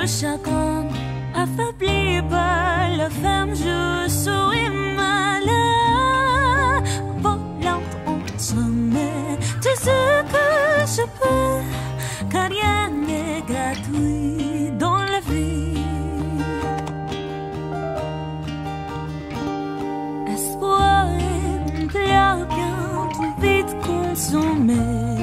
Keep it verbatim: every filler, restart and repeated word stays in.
chagrin, affaibli par la femme, je souris malin, volante en sommet, tout ce que je peux, car rien n'est gratuit dans la vie. Espoir est bien, bien trop vite consommé.